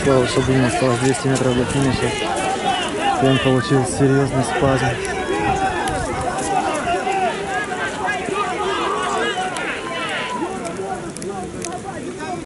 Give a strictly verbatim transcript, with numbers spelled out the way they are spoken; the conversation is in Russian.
Слава Шабунин, осталось двести метров до финиша. И он получил серьезный спазм.